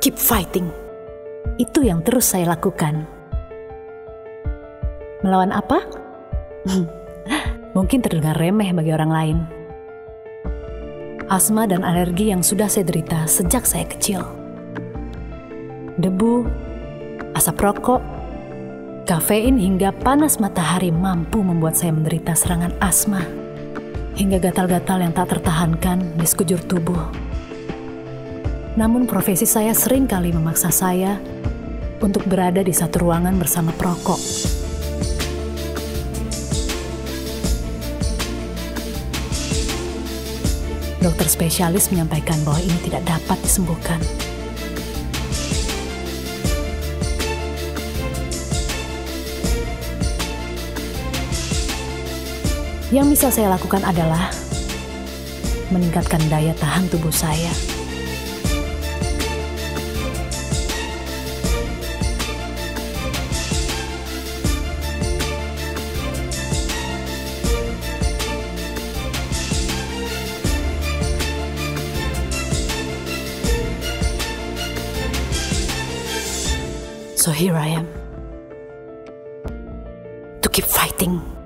keep fighting. Itu yang terus saya lakukan. Melawan apa? Mungkin terdengar remeh bagi orang lain. Asma dan alergi yang sudah saya derita sejak saya kecil. Debu, asap rokok, kafein hingga panas matahari mampu membuat saya menderita serangan asma hingga gatal-gatal yang tak tertahankan di sekujur tubuh. Namun profesi saya sering kali memaksa saya untuk berada di satu ruangan bersama perokok. Dokter spesialis menyampaikan bahwa ini tidak dapat disembuhkan. Yang bisa saya lakukan adalah meningkatkan daya tahan tubuh saya. So here I am, to keep fighting.